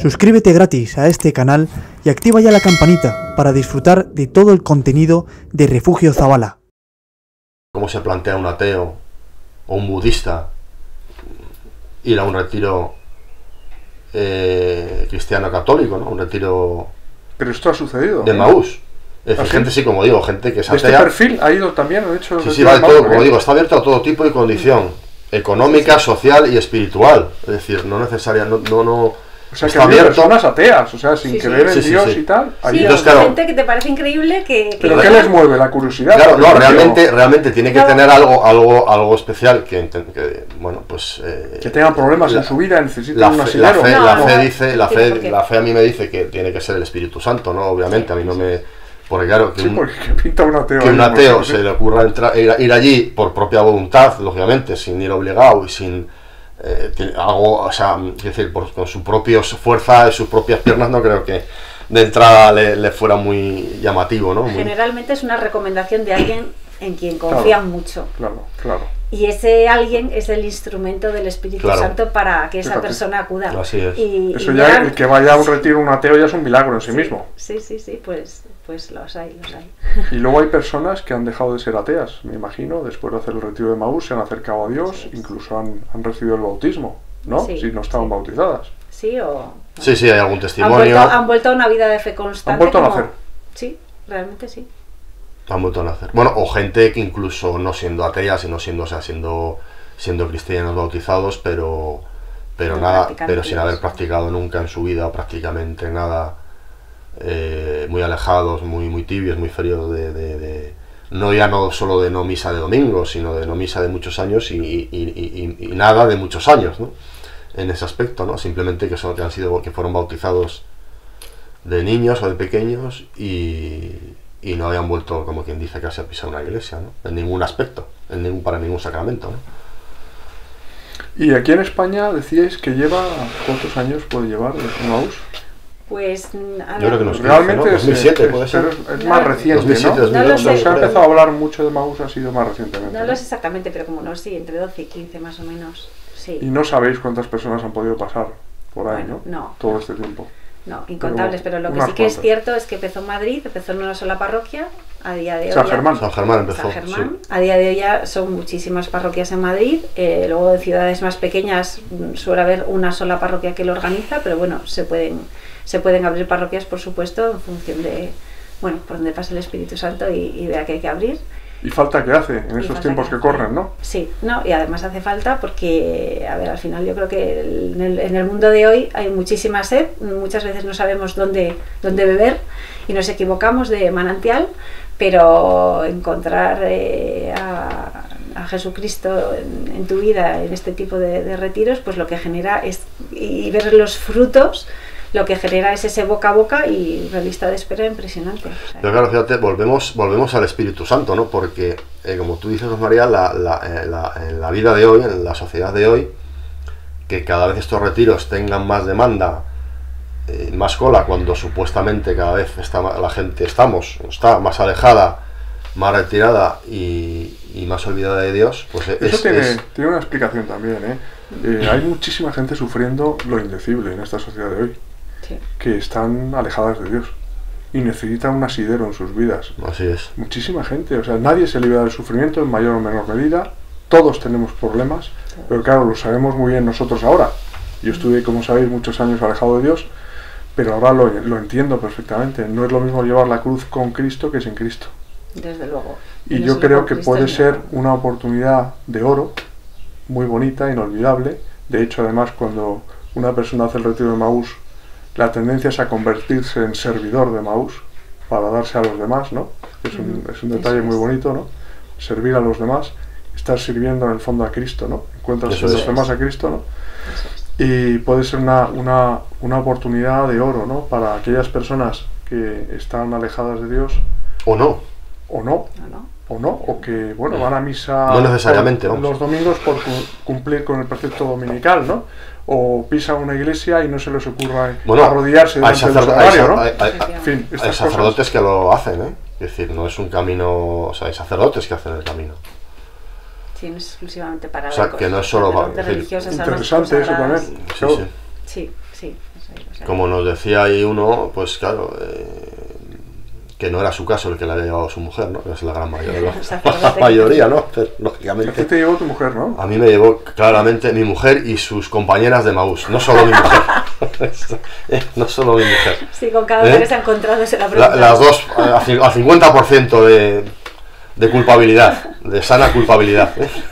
Suscríbete gratis a este canal y activa ya la campanita para disfrutar de todo el contenido de Refugio Zabala. ¿Cómo se plantea un ateo o un budista ir a un retiro cristiano católico, ¿no? Un retiro... Pero esto ha sucedido. De Maús. Es decir, gente, sí, como digo, gente que es atea. ¿Este perfil ha ido también? ¿Ha hecho sí, va de todo, como digo, está abierto a todo tipo de condición, económica, social y espiritual. Es decir, no necesaria, no o sea, que está hay abierto. Personas ateas, o sea, sin creer en Dios y tal. Sí, entonces, claro, gente que te parece increíble que ¿pero qué les mueve? ¿La curiosidad? Claro, no, realmente tiene que tener algo especial que bueno, pues... que tengan problemas en su vida, necesitan un asidero. La fe a mí me dice que tiene que ser el Espíritu Santo, ¿no? Obviamente, a mí no me... Porque claro, que porque pinta un ateo. Que un ateo se le ocurra ir allí por propia voluntad, lógicamente, sin ir obligado y sin... o sea, es decir, con su propia fuerza y sus propias piernas, no creo que de entrada le fuera muy llamativo, ¿no? Generalmente es una recomendación de alguien en quien confían mucho. Claro. Y ese alguien es el instrumento del Espíritu Santo para que esa persona acuda. Así es. Eso ya, el que vaya a un retiro un ateo ya es un milagro en sí mismo. Sí, pues los hay. Y luego hay personas que han dejado de ser ateas, me imagino, después de hacer el retiro de Maús, se han acercado a Dios, incluso han recibido el bautismo, ¿no? Si no estaban bautizadas. Sí, o... Sí, hay algún testimonio. Han vuelto a una vida de fe constante. ¿Han vuelto a nacer? Sí, realmente sí. Han vuelto a nacer. Bueno, o gente que incluso no siendo atea, sino siendo cristianos bautizados, pero sin haber practicado nunca en su vida prácticamente nada, muy alejados, muy tibios, muy fríos no solo de no misa de domingo, sino de no misa de muchos años y nada de muchos años, ¿no? En ese aspecto, ¿no? Simplemente que fueron bautizados de niños o de pequeños y no habían vuelto, como quien dice, casi a pisar una iglesia, ¿no? En ningún aspecto, para ningún sacramento, ¿no? Y aquí en España decíais que ¿cuántos años puede llevar el Maús? Pues yo creo que nos realmente 2007 puede ser. Es más reciente, 2007, ¿no? 2008, se ha empezado a hablar mucho de Maús, ha sido más recientemente. No lo sé exactamente, pero como entre 12 y 15 más o menos, sí. Y no sabéis cuántas personas han podido pasar por ahí, ¿no? Todo este tiempo. No, incontables, pero lo que sí que es cierto es que empezó en Madrid, empezó en una sola parroquia, a día de hoy... San Germán empezó. San Germán, sí. A día de hoy ya son muchísimas parroquias en Madrid, luego en ciudades más pequeñas suele haber una sola parroquia que lo organiza, pero bueno, se pueden abrir parroquias, por supuesto, en función de, por donde pase el Espíritu Santo y vea que hay que abrir. ¿Y falta qué hace en esos tiempos que corren, no? Sí, y además hace falta porque, al final yo creo que en el mundo de hoy hay muchísima sed, muchas veces no sabemos dónde beber y nos equivocamos de manantial, pero encontrar a Jesucristo en tu vida, en este tipo de retiros, pues lo que genera y ver los frutos, lo que genera es ese boca a boca y una lista de espera impresionante. Pero claro, fíjate, volvemos al Espíritu Santo, ¿no? Porque, como tú dices, María, en la vida de hoy, en la sociedad de hoy, que cada vez estos retiros tengan más demanda, más cola, cuando supuestamente cada vez la gente está más alejada, más retirada y más olvidada de Dios, pues eso tiene una explicación también, hay muchísima gente sufriendo lo indecible en esta sociedad de hoy. Sí. Que están alejadas de Dios y necesitan un asidero en sus vidas. Así es. Muchísima gente, o sea, nadie se libra del sufrimiento en mayor o menor medida, todos tenemos problemas, pero claro, lo sabemos muy bien nosotros ahora. Yo estuve, como sabéis, muchos años alejado de Dios, pero ahora lo entiendo perfectamente. No es lo mismo llevar la cruz con Cristo que sin Cristo. Desde luego. Y yo creo que puede ser una oportunidad de oro muy bonita, inolvidable. De hecho, además, cuando una persona hace el retiro de Maús, la tendencia es a convertirse en servidor de Maús para darse a los demás, ¿no? Es un detalle muy bonito, ¿no? Servir a los demás, estar sirviendo en el fondo a Cristo, ¿no? Encuentras en los demás a Cristo, ¿no? Y puede ser una oportunidad de oro, ¿no? Para aquellas personas que están alejadas de Dios. O no, o que, van a misa no necesariamente, los domingos por cumplir con el precepto dominical, ¿no? O pisan una iglesia y no se les ocurra arrodillarse delante del sagrario, ¿no? Hay sacerdotes que lo hacen, Es decir, no es un camino... O sea, hay sacerdotes que hacen el camino. Sí, no es exclusivamente para... O sea, que no es solo... Interesante eso también. Sí, Sí, como nos decía ahí uno, pues claro, que no era su caso el que le había llevado su mujer, ¿no? Que es la gran mayoría, ¿no? Pero, lógicamente. ¿A ti te llevó tu mujer, no? A mí me llevó claramente mi mujer y sus compañeras de Maús, no solo mi mujer. No solo mi mujer. Sí, con cada una que se ha encontrado se la pregunta. Las dos, al 50% de culpabilidad, de sana culpabilidad.